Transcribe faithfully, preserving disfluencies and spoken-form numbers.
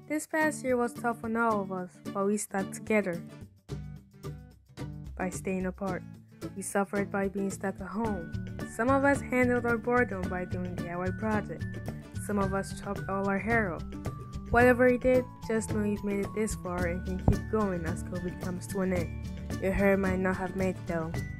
This past year was tough on all of us, but we stuck together by staying apart. We suffered by being stuck at home. Some of us handled our boredom by doing D I Y projects. Some of us chopped all our hair off. Whatever you did, just know you've made it this far and can keep going as COVID comes to an end. Your hair might not have made it though.